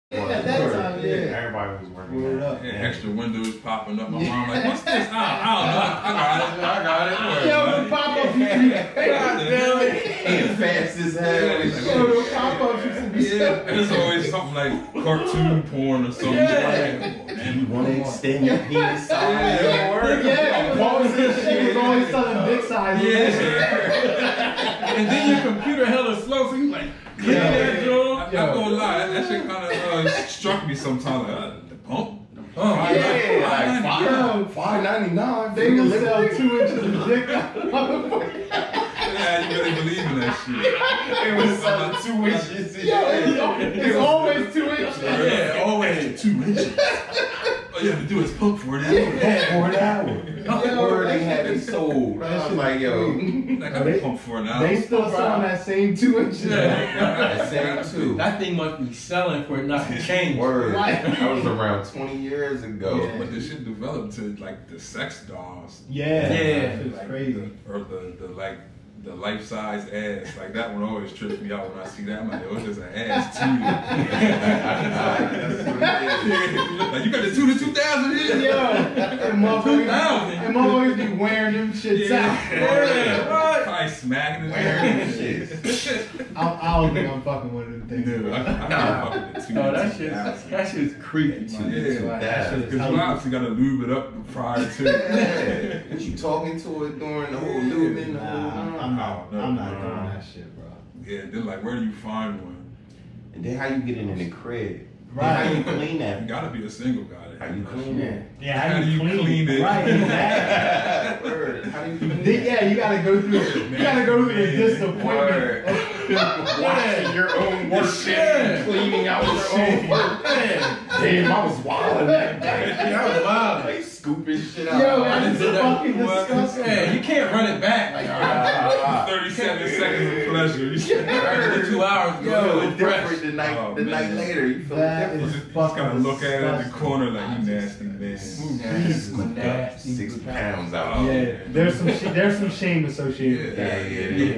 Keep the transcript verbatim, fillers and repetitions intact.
At that time, yeah. Everybody was working it up. Yeah, extra windows popping up. My mom like, what's this? I, I don't know. I got it. I got it. Yo, the pop-up used to be God damn it. And fast as hell. Yo, the pop-up used to be Yeah, and it's always something like cartoon porn or something. Yeah. And you want to extend your penis size. Yeah, yeah. Always, she was always telling dick size. Yeah. And then your computer hella slow, so you like, clean Yeah. that joint. I'm Yo. not gonna lie, that shit kind of uh, struck me sometimes. Like, uh, the pump? Oh, Yeah, like Yo, five ninety nine. they would sell two inches of dick. Yeah, you really believe in that shit. It was selling two inches. Yo, it's, it's always two inches. Yeah, always two inches. All you have to do is pump for it. For an hour. Yo, Word that they had me shit- sold. I was like, yo. Like, I can pump for an hour. They still selling that same two inches. I said too. That thing must be selling for it not to change. Word. Right. That was around twenty years ago. Yeah. But this shit developed to like the sex dolls. Yeah, Yeah. it's Like crazy. The, or the, the like the life size ass. Like that one always trips me out when I see that. I'm like, it was just an ass too. Like you got the two to two thousand here. Yo, and motherfuckers, and motherfuckers be wearing them shits out. Yeah. Probably smacking his Wearing shit. I, I don't think I'm fucking one of them things. No, I, I can't fuck with the two. No, to that two shit, thousand. that shit's creepy, man. Yeah, that shit is because you hella- obviously gotta lube it up prior to. Yeah. Was you talking to it during the whole lubing? The whole Nah, I'm not. No, I'm not no. doing that shit, bro. Yeah, then like where do you find one? And then how you get it in the crib? Right. Then how you clean You that? gotta be a single guy. to How have you that clean shit. it? Yeah, How do you clean it? Right, exactly. Word. How do you clean Then, it? yeah, you gotta go through. You gotta go through the disappointment. Word. Washing your own work and cleaning out your own work. Damn, I was wilding that day. That was wild. Like scooping shit out. Yo, I that done is did that fucking before. disgusting. Yeah, you can't run it back. Like, Ah, Thirty-seven seconds of pleasure. after two hours, Yo, go it's different the night, Oh, the man. night later. You feel That different. is You just fucking gotta look at it in the disgusting. corner like you nasty man. Nasty, nasty. Six pounds out. Oh, Yeah, man. there's some sh- there's some shame associated with Yeah, that. yeah, yeah.